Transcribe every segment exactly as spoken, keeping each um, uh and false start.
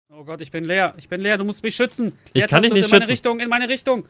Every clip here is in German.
Oh Gott, ich bin leer. Ich bin leer. Du musst mich schützen. Ich Jetzt kann hast dich du nicht in meine schützen. Richtung, in meine Richtung.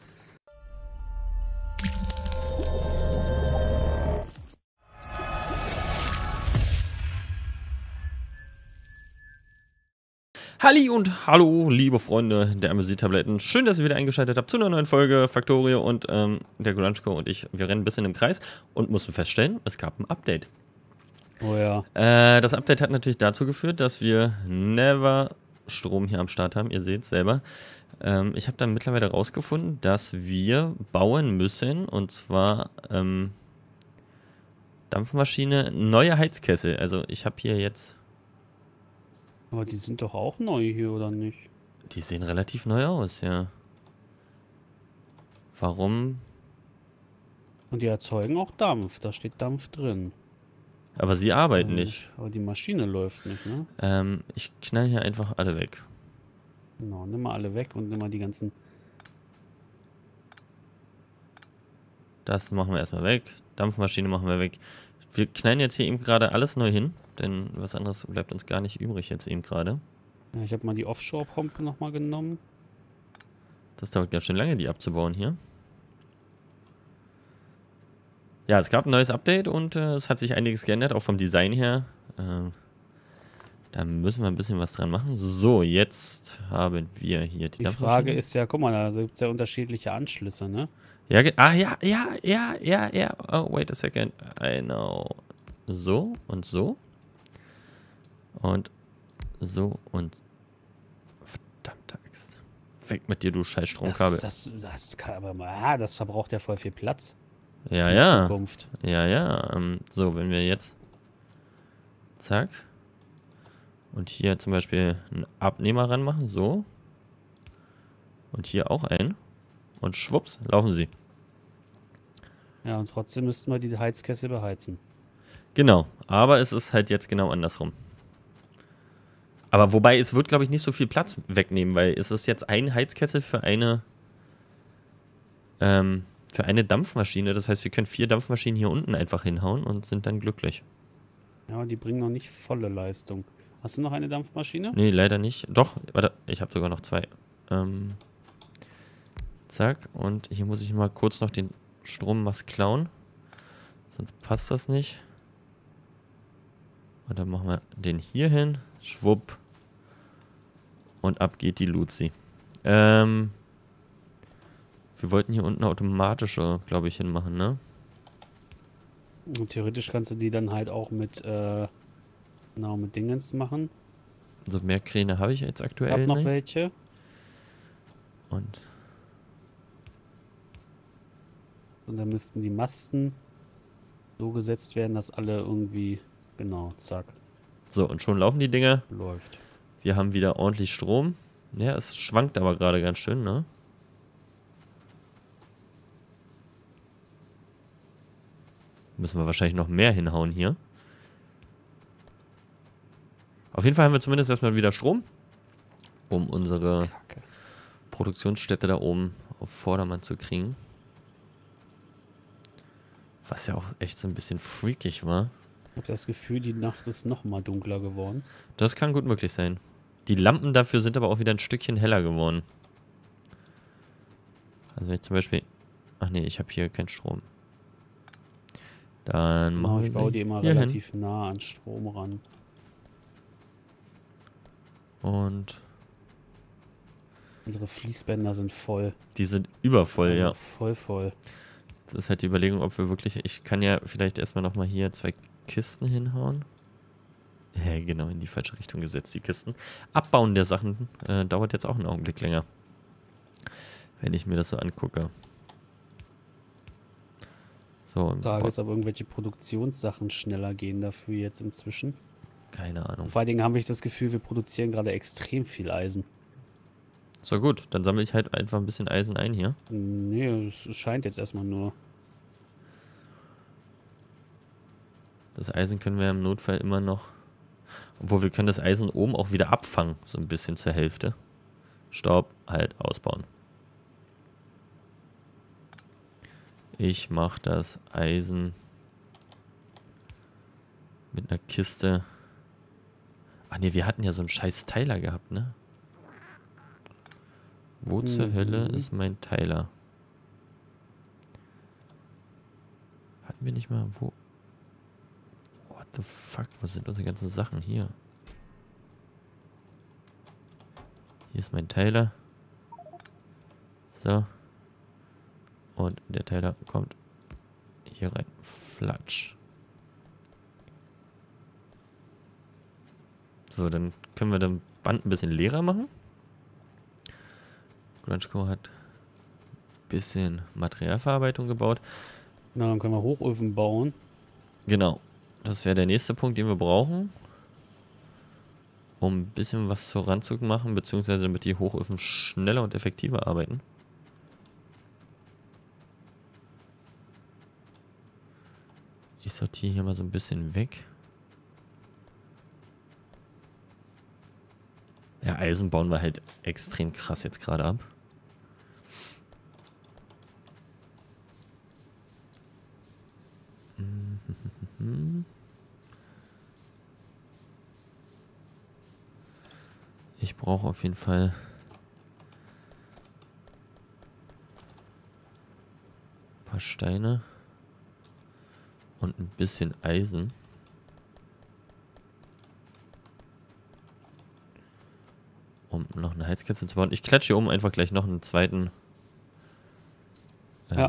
Halli und hallo, liebe Freunde der Amüsiertabletten. Schön, dass ihr wieder eingeschaltet habt zu einer neuen Folge. Factorio und ähm, der Grunchko und ich, wir rennen ein bisschen im Kreis und mussten feststellen, es gab ein Update. Oh ja. Äh, das Update hat natürlich dazu geführt, dass wir never Strom hier am Start haben. Ihr seht es selber. Ähm, ich habe dann mittlerweile rausgefunden, dass wir bauen müssen, und zwar ähm, Dampfmaschine, neue Heizkessel. Also ich habe hier jetzt... Aber die sind doch auch neu hier, oder nicht? Die sehen relativ neu aus, ja. Warum? Und die erzeugen auch Dampf. Da steht Dampf drin. Aber sie arbeiten Ähm, nicht. Aber die Maschine läuft nicht, ne? Ähm, ich knall hier einfach alle weg. Genau, nimm mal alle weg und nimm mal die ganzen... Das machen wir erstmal weg. Dampfmaschine machen wir weg. Wir knallen jetzt hier eben gerade alles neu hin, denn was anderes bleibt uns gar nicht übrig jetzt eben gerade. Ja, ich habe mal die Offshore-Pumpe nochmal genommen. Das dauert ganz schön lange, die abzubauen hier. Ja, es gab ein neues Update und äh, es hat sich einiges geändert, auch vom Design her. Äh, da müssen wir ein bisschen was dran machen. So, jetzt haben wir hier die Die Dampfmaschine. Frage ist ja, guck mal, da gibt es ja unterschiedliche Anschlüsse, ne? Ja, ah, ja, ja, ja, ja, ja. Oh, wait a second. I know. So und so. Und so und... Verdammte Axt. Weg mit dir, du scheiß Stromkabel. Das, das, das kann aber mal... Ah, das verbraucht ja voll viel Platz. Ja, in ja. Zukunft. Ja, ja. Ähm, so, wenn wir jetzt... Zack. Und hier zum Beispiel einen Abnehmer ranmachen. So. Und hier auch einen. Und schwupps, laufen sie. Ja, und trotzdem müssten wir die Heizkessel beheizen. Genau. Aber es ist halt jetzt genau andersrum. Aber wobei, es wird, glaube ich, nicht so viel Platz wegnehmen, weil es ist jetzt ein Heizkessel für eine ähm, für eine Dampfmaschine. Das heißt, wir können vier Dampfmaschinen hier unten einfach hinhauen und sind dann glücklich. Ja, aber die bringen noch nicht volle Leistung. Hast du noch eine Dampfmaschine? Nee, leider nicht. Doch, warte, ich habe sogar noch zwei. Ähm, zack, und hier muss ich mal kurz noch den Strommast klauen. Sonst passt das nicht. Und dann machen wir den hier hin. Schwupp. Und ab geht die Luzi. Ähm, wir wollten hier unten automatische, glaube ich, hinmachen, ne? Und theoretisch kannst du die dann halt auch mit, äh, genau, mit Dingens machen. Also mehr Kräne habe ich jetzt Ich aktuell hab noch nicht. welche. Und Und dann müssten die Masten so gesetzt werden, dass alle irgendwie, genau, zack, so, und schon laufen die Dinger. läuft. Wir haben wieder ordentlich Strom. Ja, es schwankt aber gerade ganz schön, ne? Müssen wir wahrscheinlich noch mehr hinhauen hier. Auf jeden Fall haben wir zumindest erstmal wieder Strom, um unsere Kacke. Produktionsstätte da oben auf Vordermann zu kriegen. Was ja auch echt so ein bisschen freakig war. Ich habe das Gefühl, die Nacht ist noch mal dunkler geworden. Das kann gut möglich sein. Die Lampen dafür sind aber auch wieder ein Stückchen heller geworden. Also wenn ich zum Beispiel... Ach nee, ich habe hier keinen Strom. Dann Genau, machen wir ich baue sie die immer hier hin. relativ nah an Strom ran. Und Unsere Fließbänder sind voll. die sind übervoll, Also ja. voll, voll. Das ist halt die Überlegung, ob wir wirklich... Ich kann ja vielleicht erstmal nochmal hier zwei Kisten hinhauen. Ja, genau, in die falsche Richtung gesetzt, die Kisten. Abbauen der Sachen äh, dauert jetzt auch einen Augenblick länger. Wenn ich mir das so angucke. So, Die Frage ist, ob irgendwelche Produktionssachen schneller gehen dafür jetzt inzwischen. keine Ahnung. Und vor allen Dingen habe ich das Gefühl, wir produzieren gerade extrem viel Eisen. So, gut, dann sammle ich halt einfach ein bisschen Eisen ein hier. Nee, es scheint jetzt erstmal nur. Das Eisen können wir im Notfall immer noch... Obwohl, wir können das Eisen oben auch wieder abfangen. So ein bisschen zur Hälfte. Stopp, halt, ausbauen. Ich mache das Eisen mit einer Kiste. Ach nee, wir hatten ja so einen scheiß Teiler gehabt, ne? Wo zur Hölle Mhm. ist mein Teiler? Hatten wir nicht mal wo? What the fuck? Wo sind unsere ganzen Sachen hier? Hier ist mein Teiler. So. Und der Teiler kommt hier rein. Flatsch. So, dann können wir das Band ein bisschen leerer machen. Grunge hat ein bisschen Materialverarbeitung gebaut. Na, dann können wir Hochöfen bauen. Genau. Das wäre der nächste Punkt, den wir brauchen. Um ein bisschen was voranzumachen, beziehungsweise damit die Hochöfen schneller und effektiver arbeiten. Ich sortiere hier mal so ein bisschen weg. Ja, Eisen bauen wir halt extrem krass jetzt gerade ab. Ich brauche auf jeden Fall ein paar Steine und ein bisschen Eisen. Um noch eine Heizkessel zu bauen. Ich klatsche hier oben einfach gleich noch einen zweiten ähm, Ja.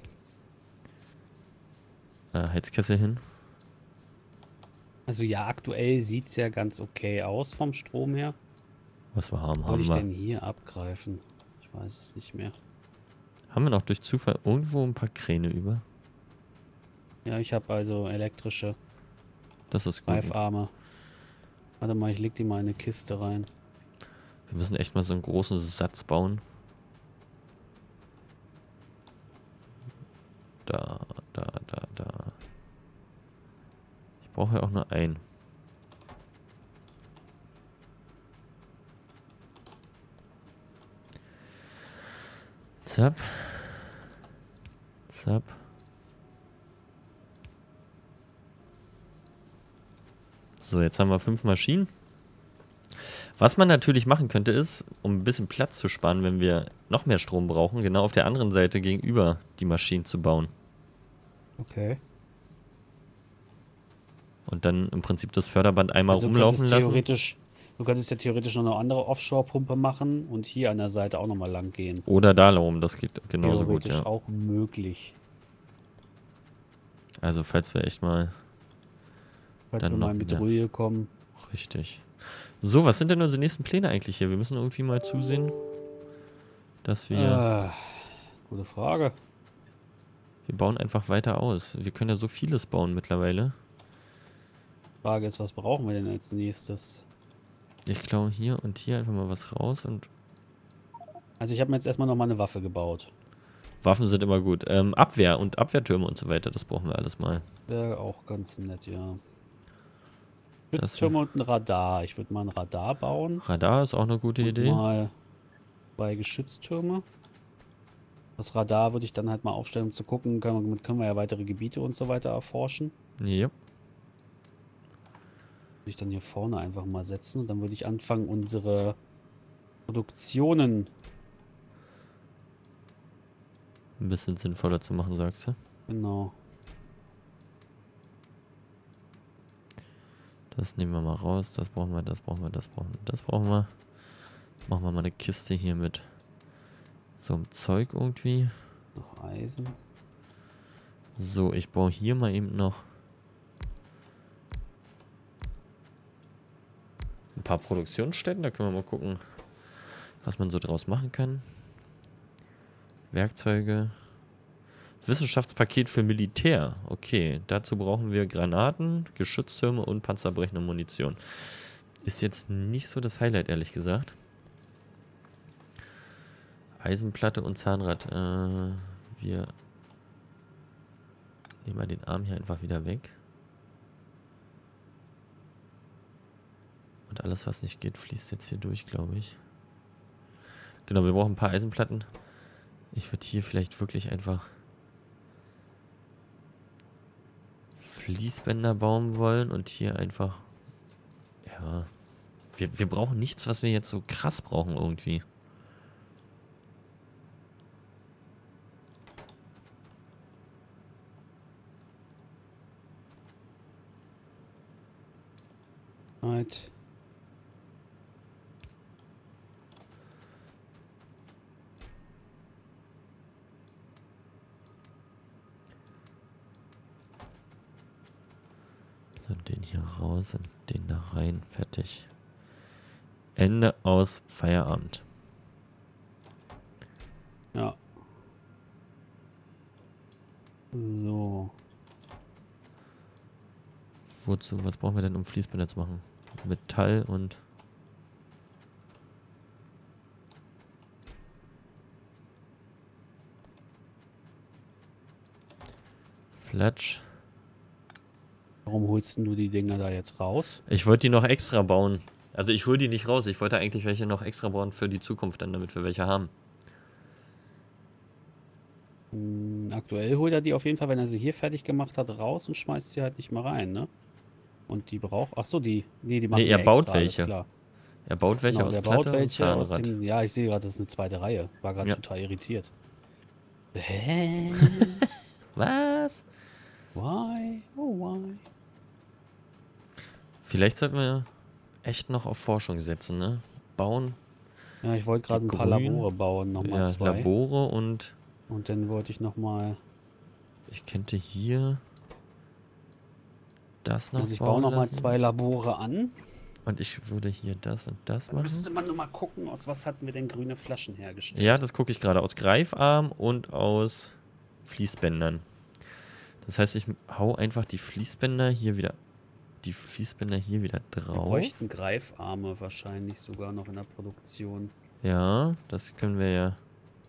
äh, Heizkessel hin. Also ja, aktuell sieht es ja ganz okay aus vom Strom her. Was wir haben, Was haben wollte ich wir. denn hier abgreifen? Ich weiß es nicht mehr. Haben wir noch durch Zufall irgendwo ein paar Kräne über? Ja, ich habe also elektrische Das ist gut. Greifarme. Warte mal, ich leg die mal in eine Kiste rein. Wir müssen echt mal so einen großen Satz bauen. Da, da, da, da. Ich brauche ja auch nur einen. Zap. Zap. So, jetzt haben wir fünf Maschinen. Was man natürlich machen könnte, ist, um ein bisschen Platz zu sparen, wenn wir noch mehr Strom brauchen, genau auf der anderen Seite gegenüber die Maschinen zu bauen. Okay. Und dann im Prinzip das Förderband einmal Also du rumlaufen könntest lassen. theoretisch, du könntest ja theoretisch noch eine andere Offshore-Pumpe machen und hier an der Seite auch nochmal lang gehen. Oder da rum, das geht genauso gut, Theoretisch ja. auch möglich. Also falls wir echt mal... Falls Dann wir noch mal mit wieder. Ruhe kommen. Richtig. So, was sind denn unsere nächsten Pläne eigentlich hier? Wir müssen irgendwie mal zusehen, dass wir... Ah, gute Frage. Wir bauen einfach weiter aus. Wir können ja so vieles bauen mittlerweile. Frage ist, was brauchen wir denn als nächstes? Ich klaue hier und hier einfach mal was raus und... Also ich habe mir jetzt erstmal nochmal eine Waffe gebaut. Waffen sind immer gut. Ähm, Abwehr und Abwehrtürme und so weiter, das brauchen wir alles mal. Wäre auch ganz nett, ja. Das Stütztürme und ein Radar. Ich würde mal ein Radar bauen. Radar ist auch eine gute Und Idee. mal zwei Geschütztürme. Das Radar würde ich dann halt mal aufstellen, um zu gucken, können wir, damit können wir ja weitere Gebiete und so weiter erforschen. Ja. Würde ich dann hier vorne einfach mal setzen und dann würde ich anfangen, unsere Produktionen, Ein bisschen sinnvoller zu machen, sagst du? genau. Das nehmen wir mal raus. Das brauchen wir, das brauchen wir, das brauchen wir, das brauchen wir. Machen wir mal eine Kiste hier mit so einem Zeug irgendwie. Noch Eisen. So, ich baue hier mal eben noch ein paar Produktionsstätten. Da können wir mal gucken, was man so draus machen kann. Werkzeuge. Wissenschaftspaket für Militär. Okay, dazu brauchen wir Granaten, Geschütztürme und panzerbrechende Munition. Ist jetzt nicht so das Highlight, ehrlich gesagt. Eisenplatte und Zahnrad. Äh, wir nehmen mal den Arm hier einfach wieder weg. Und alles, was nicht geht, fließt jetzt hier durch, glaube ich. Genau, wir brauchen ein paar Eisenplatten. Ich würde hier vielleicht wirklich einfach Fließbänder bauen wollen und hier einfach, ja, wir, wir brauchen nichts, was wir jetzt so krass brauchen irgendwie. mit. So, den hier raus und den da rein. Fertig. Ende aus Feierabend. Ja. So. Wozu? Was brauchen wir denn, um Fließbänder zu machen? Metall und... Fletch. Warum holst denn du die Dinger da jetzt raus? Ich wollte die noch extra bauen. Also ich hole die nicht raus. Ich wollte eigentlich welche noch extra bauen für die Zukunft dann, damit wir welche haben. Hm, aktuell holt er die auf jeden Fall, wenn er sie hier fertig gemacht hat, raus und schmeißt sie halt nicht mal rein, ne? Und die braucht... Ach so, die... Nee, die machen Nee, er wir baut extra, alles welche. klar. Er baut welche Genau, aus der baut Platte und welche aus Zahnrad. dem... Ja, ich sehe gerade, das ist eine zweite Reihe. War gerade Ja. total irritiert. Hä? Was? Why? Oh, why? Vielleicht sollten wir echt noch auf Forschung setzen, ne? Bauen. Ja, ich wollte gerade ein paar Grün- Labore bauen, nochmal Ja, zwei. Labore und Und dann wollte ich nochmal... ich könnte hier das noch Also ich bauen baue nochmal lassen. zwei Labore an. Und ich würde hier das und das Dann machen. müsste man nur mal gucken, aus was hatten wir denn grüne Flaschen hergestellt. Ja, das gucke ich gerade. Aus Greifarm und aus Fließbändern. Das heißt, ich hau einfach die Fließbänder hier wieder... Die Fließbänder hier wieder Wir drauf. bräuchten Greifarme wahrscheinlich sogar noch in der Produktion. Ja, das können wir ja...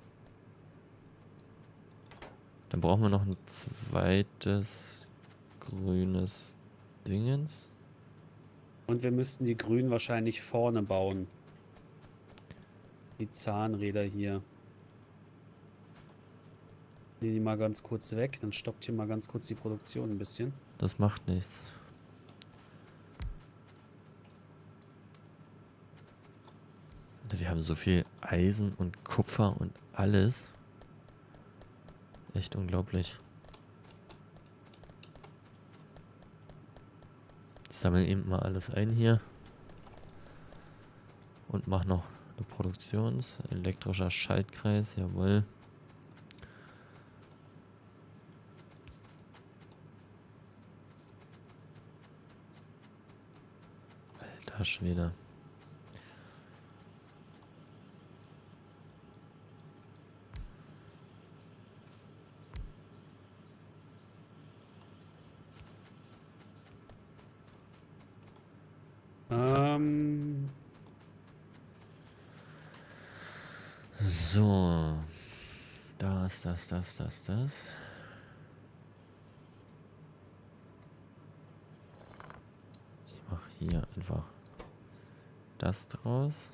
Dann brauchen wir noch ein zweites grünes Dingens. Und wir müssten die grünen wahrscheinlich vorne bauen. Die Zahnräder hier. Nehmen die mal ganz kurz weg, dann stoppt hier mal ganz kurz die Produktion ein bisschen. Das macht nichts. Alter, wir haben so viel Eisen und Kupfer und alles. Echt unglaublich. Ich sammle eben mal alles ein hier. Und mach noch eine Produktions-, elektrischer Schaltkreis, jawohl. Alter Schwede. Ähm, So. Das, das, das, das, das. Ich mache hier einfach das draus.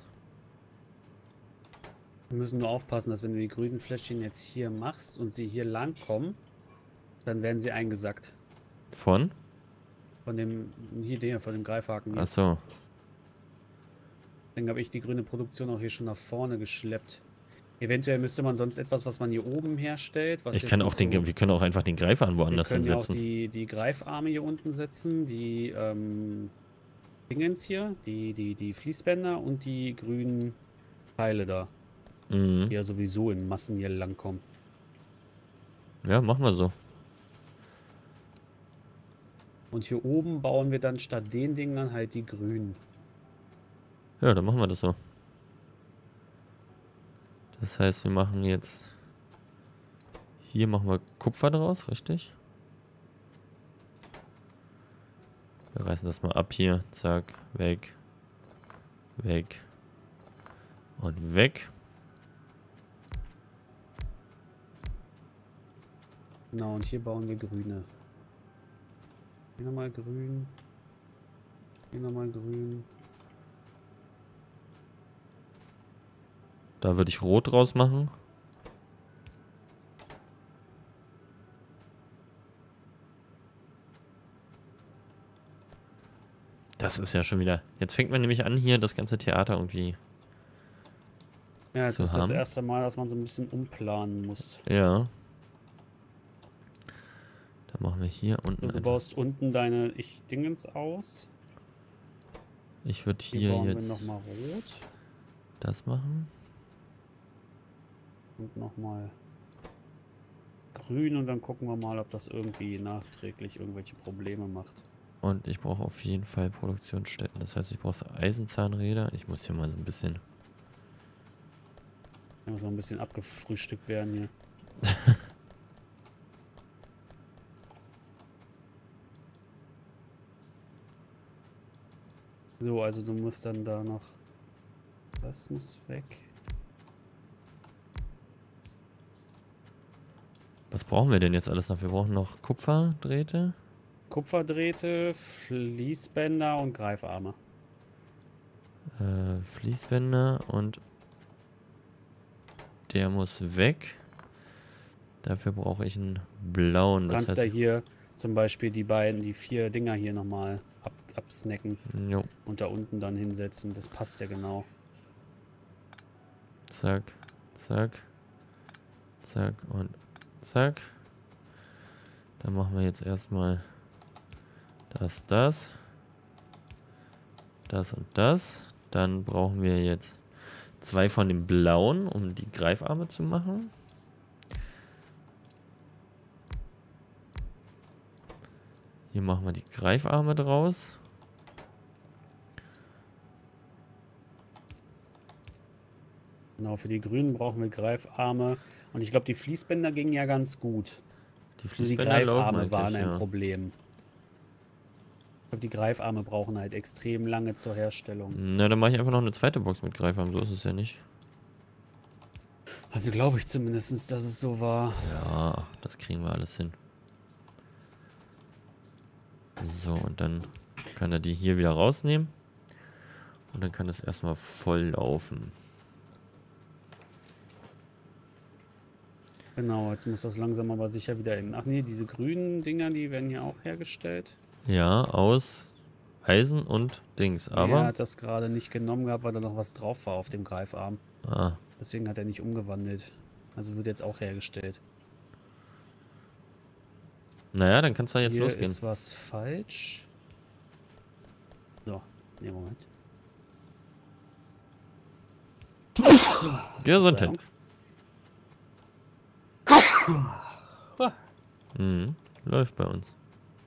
wir müssen nur aufpassen, dass wenn du die grünen Fläschchen jetzt hier machst und sie hier lang kommen, dann werden sie eingesackt. Von? Von dem, hier, der, von dem Greifhaken hier. Achso. Deswegen habe ich die grüne Produktion auch hier schon nach vorne geschleppt. Eventuell müsste man sonst etwas, was man hier oben herstellt. Was Ich jetzt kann noch auch den, so, wir können auch einfach den Greifer an wir woanders können ja auch hinsetzen. die, die Greifarme hier unten setzen, die ähm, Dingens hier, die, die, die Fließbänder und die grünen Teile da, Mhm. die ja sowieso in Massen hier langkommen. Ja, machen wir so. Und hier oben bauen wir dann statt den Dingern halt die grünen. Ja, dann machen wir das so. Das heißt, wir machen jetzt... Hier machen wir Kupfer draus, richtig? Wir reißen das mal ab hier. Zack, weg. Weg. Und weg. Genau, und hier bauen wir grüne. Hier nochmal grün. Hier nochmal grün. Da würde ich rot draus machen. Das ist ja schon wieder... Jetzt fängt man nämlich an, hier das ganze Theater irgendwie... Ja, jetzt zu ist haben. das erste Mal, dass man so ein bisschen umplanen muss. Ja. Dann machen wir hier unten Du einfach... baust unten deine ich Dingens aus. Ich würde Hier hier bauen jetzt wir nochmal rot. das machen. Und nochmal grün und dann gucken wir mal, ob das irgendwie nachträglich irgendwelche Probleme macht. Und ich brauche auf jeden Fall Produktionsstätten. Das heißt, ich brauche Eisenzahnräder. Ich muss hier mal so ein bisschen... Da muss noch ein bisschen abgefrühstückt werden hier. So, also du musst dann da noch... Das muss weg. Was brauchen wir denn jetzt alles noch? Wir brauchen noch Kupferdrähte. Kupferdrähte, Fließbänder und Greifarme. Äh, Fließbänder und der muss weg. Dafür brauche ich einen blauen. Du Das kannst da heißt, hier zum Beispiel die beiden, die vier Dinger hier nochmal ab, absnacken jo, und da unten dann hinsetzen. Das passt ja genau. zack, zack, zack und zack. Dann machen wir jetzt erstmal das, das, das und das. Dann brauchen wir jetzt zwei von den blauen, um die Greifarme zu machen. Hier machen wir die Greifarme draus. Genau, für die Grünen brauchen wir Greifarme. Und ich glaube, die Fließbänder gingen ja ganz gut. Die Nur die Fließbänder laufen Greifarme waren eigentlich, ein ja. Problem. Ich glaube, die Greifarme brauchen halt extrem lange zur Herstellung. Na, dann mache ich einfach noch eine zweite Box mit Greifarmen. So ist es ja nicht. Also glaube ich zumindest, dass es so war. Ja, das kriegen wir alles hin. So, und dann kann er die hier wieder rausnehmen. Und dann kann das erstmal voll laufen. Genau, jetzt muss das langsam aber sicher wieder in. Ach nee, diese grünen Dinger, die werden hier auch hergestellt. Ja, aus Eisen und Dings. Aber... Er hat das gerade nicht genommen gehabt, weil da noch was drauf war auf dem Greifarm. Ah, Deswegen hat er nicht umgewandelt. Also wird jetzt auch hergestellt. naja, dann kann es da jetzt Hier losgehen. ist was falsch. So, nee, Moment. Gesundheit. Mhm, läuft bei uns.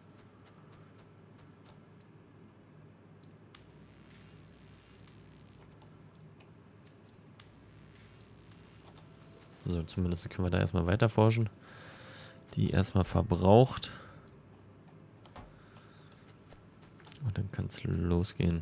So, zumindest können wir da erstmal weiter forschen. Die erstmal verbraucht. Und dann kann es losgehen.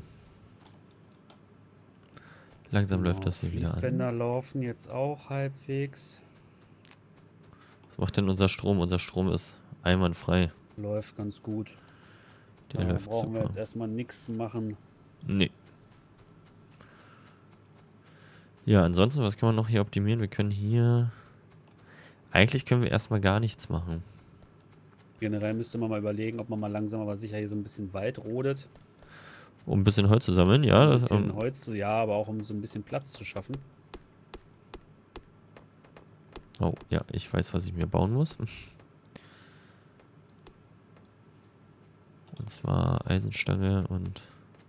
Langsam Genau, läuft das hier wieder Fließbänder an. laufen jetzt auch halbwegs. Was macht denn unser Strom? Unser Strom ist einwandfrei. Läuft ganz gut. Der Da läuft brauchen wir super. jetzt erstmal nichts machen. Nee. Ja, ansonsten, was kann man noch hier optimieren? Wir können hier... Eigentlich können wir erstmal gar nichts machen. Generell müsste man mal überlegen, ob man mal langsam aber sicher hier so ein bisschen Wald rodet. Um ein bisschen Holz zu sammeln, ja. Ein Das, bisschen ähm, Holz, zu- ja, aber auch um so ein bisschen Platz zu schaffen. oh, ja, ich weiß, was ich mir bauen muss. Und zwar Eisenstange und...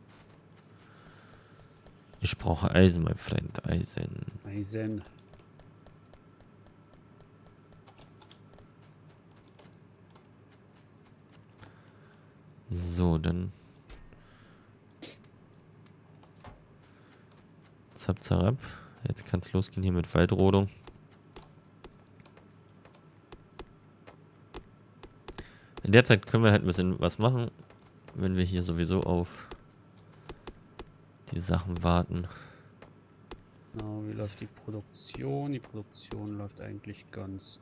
Ich brauche Eisen, mein Freund. Eisen. Eisen. So, dann... Zap, zap. Jetzt kann es losgehen hier mit Waldrodung. In der Zeit können wir halt ein bisschen was machen, wenn wir hier sowieso auf die Sachen warten. Genau, wie läuft die Produktion? Die Produktion läuft eigentlich ganz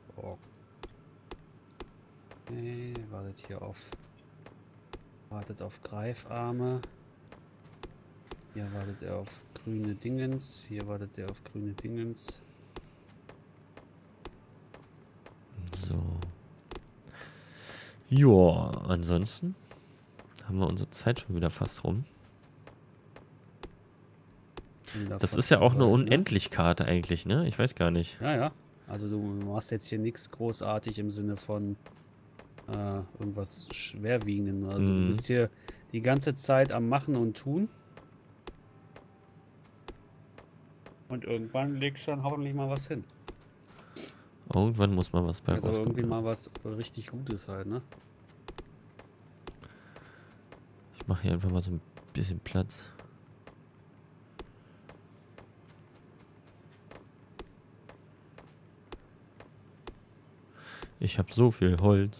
okay. Wartet hier auf... Wartet auf Greifarme. Hier wartet er auf grüne Dingens. Hier wartet er auf grüne Dingens. So. Joa, ansonsten haben wir unsere Zeit schon wieder fast rum. Das ist ja auch eine Unendlich-Karte eigentlich, ne? Ich weiß gar nicht. Ja, ja. Also du machst jetzt hier nichts großartig im Sinne von äh, irgendwas Schwerwiegenden. Also Mhm. du bist hier die ganze Zeit am Machen und Tun. Und irgendwann legst du dann hoffentlich mal was hin. Irgendwann muss mal was bei Also rauskommen. irgendwie mal was richtig Gutes halt, ne? Ich mache hier einfach mal so ein bisschen Platz. Ich habe so viel Holz.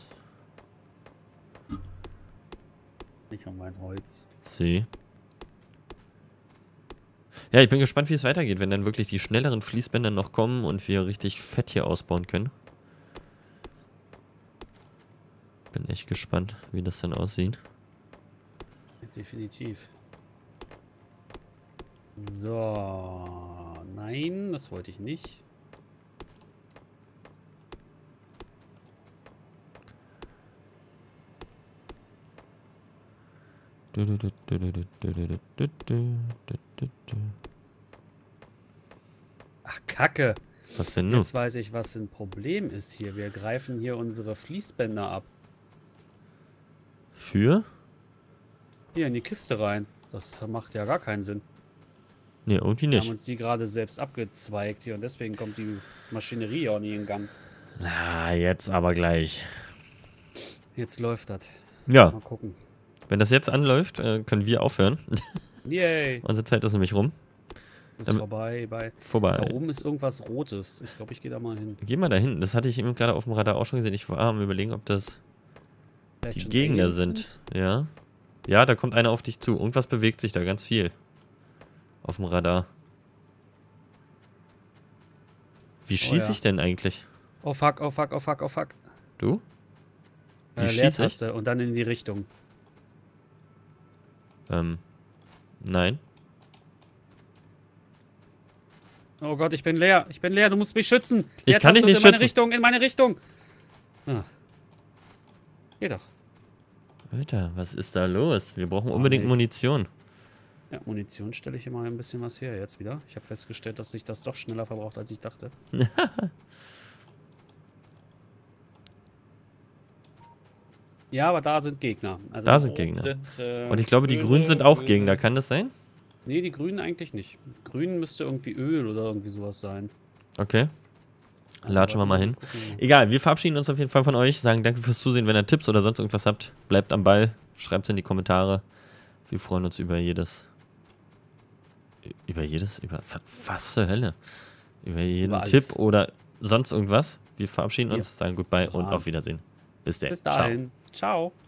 Nicht um mein Holz. See. Ja, ich bin gespannt, wie es weitergeht, wenn dann wirklich die schnelleren Fließbänder noch kommen und wir richtig fett hier ausbauen können. Bin echt gespannt, wie das dann aussieht. Definitiv. So. Nein, das wollte ich nicht. Ach, Kacke. Was denn nun? Jetzt weiß ich, was ein Problem ist hier. Wir greifen hier unsere Fließbänder ab. Für? Hier in die Kiste rein. Das macht ja gar keinen Sinn. Ne, irgendwie Wir haben nicht. uns die gerade selbst abgezweigt hier und deswegen kommt die Maschinerie auch nie in Gang. Na, jetzt aber gleich. Jetzt läuft das. Ja, Mal gucken. wenn das jetzt anläuft, äh, können wir aufhören. Yay. Unsere Zeit ist nämlich rum. Ist Ähm, vorbei. Bei Vorbei. Da oben ist irgendwas Rotes. Ich glaube, ich gehe da mal hin. Geh mal da hinten. Das hatte ich eben gerade auf dem Radar auch schon gesehen. Ich war am Überlegen, ob das Vielleicht die schon Gegner Aliens sind. Ja. Ja, da kommt einer auf dich zu. Irgendwas bewegt sich da ganz viel. Auf dem Radar. Wie schieße ja. ich denn eigentlich? Oh fuck, oh fuck, oh fuck, oh fuck. Du? Wie Äh, schieße ich? Leertaste und dann in die Richtung. Ähm. Nein. Oh Gott, ich bin leer. Ich bin leer. Du musst mich schützen. Ich kann dich Leertaste nicht in meine schützen. Richtung, in meine Richtung. Ah. Geh doch. Alter, was ist da los? Wir brauchen unbedingt nee. Munition. Ja, Munition stelle ich immer ein bisschen was her jetzt wieder. Ich habe festgestellt, dass sich das doch schneller verbraucht, als ich dachte. Ja, aber da sind Gegner. Also Da sind oben Gegner. Sind, äh, Und ich glaube, die böse, Grünen sind auch böse. Gegner. Kann das sein? Nee, die Grünen eigentlich nicht. Grün müsste irgendwie Öl oder irgendwie sowas sein. Okay. Also Latschen wir mal hin. gucken. Egal, wir verabschieden uns auf jeden Fall von euch. Sagen danke fürs Zusehen. Wenn ihr Tipps oder sonst irgendwas habt, bleibt am Ball. Schreibt es in die Kommentare. Wir freuen uns über jedes. Über jedes? Über was zur Hölle? Über jeden Über Tipp alles. oder sonst irgendwas. Wir verabschieden uns, Ja. sagen Goodbye und Dran. auf Wiedersehen. Bis dann. Bis Ciao. dahin. Ciao.